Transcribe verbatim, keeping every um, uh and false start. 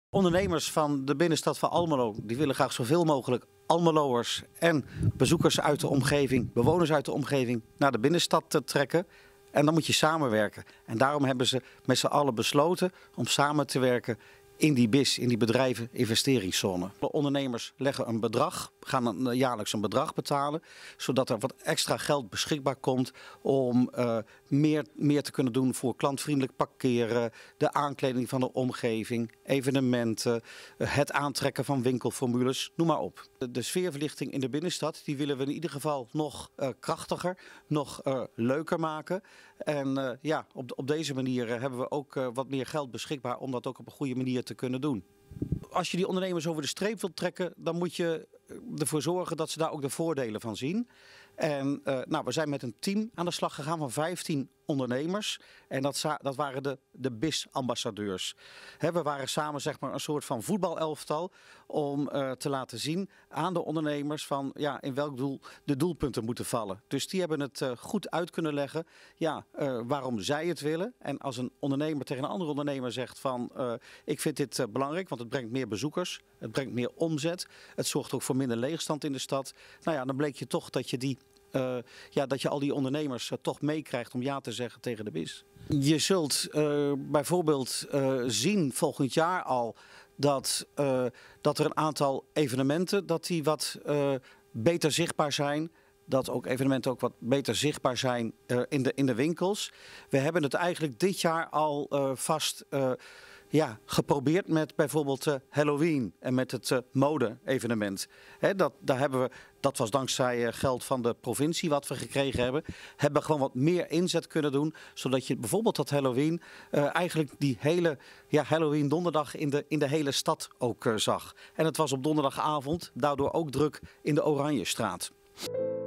Ondernemers van de binnenstad van Almelo die willen graag zoveel mogelijk Almeloers en bezoekers uit de omgeving, bewoners uit de omgeving naar de binnenstad trekken. En dan moet je samenwerken. En daarom hebben ze met z'n allen besloten om samen te werken in die B I S, in die bedrijven investeringszone. De ondernemers leggen een bedrag, gaan een, jaarlijks een bedrag betalen, zodat er wat extra geld beschikbaar komt om uh, meer, meer te kunnen doen voor klantvriendelijk parkeren, de aankleding van de omgeving, evenementen, uh, het aantrekken van winkelformules, noem maar op. De, de sfeerverlichting in de binnenstad die willen we in ieder geval nog uh, krachtiger, nog uh, leuker maken. En uh, ja, op, op deze manier uh, hebben we ook uh, wat meer geld beschikbaar om dat ook op een goede manier te kunnen doen. Als je die ondernemers over de streep wilt trekken, dan moet je ervoor zorgen dat ze daar ook de voordelen van zien. En uh, nou, we zijn met een team aan de slag gegaan van vijftien ondernemers. En dat, dat waren de, de B I S-ambassadeurs. We waren samen zeg maar, een soort van voetbalelftal om uh, te laten zien aan de ondernemers van ja, in welk doel de doelpunten moeten vallen. Dus die hebben het uh, goed uit kunnen leggen ja, uh, waarom zij het willen. En als een ondernemer tegen een andere ondernemer zegt van uh, ik vind dit uh, belangrijk, want het brengt meer bezoekers, het brengt meer omzet, het zorgt ook voor minder leegstand in de stad. Nou ja, dan bleek je toch dat je die Uh, ja, dat je al die ondernemers uh, toch meekrijgt om ja te zeggen tegen de B I S. Je zult uh, bijvoorbeeld uh, zien volgend jaar al dat, uh, dat er een aantal evenementen dat die wat uh, beter zichtbaar zijn. Dat ook evenementen ook wat beter zichtbaar zijn uh, in, de, in de winkels. We hebben het eigenlijk dit jaar al uh, vast uh, ja, geprobeerd met bijvoorbeeld uh, Halloween en met het uh, mode-evenement. Hè, dat, daar hebben we, dat was dankzij uh, geld van de provincie wat we gekregen hebben. Hebben we gewoon wat meer inzet kunnen doen. Zodat je bijvoorbeeld dat Halloween uh, eigenlijk die hele ja, Halloween donderdag in de, in de hele stad ook uh, zag. En het was op donderdagavond daardoor ook druk in de Oranjestraat.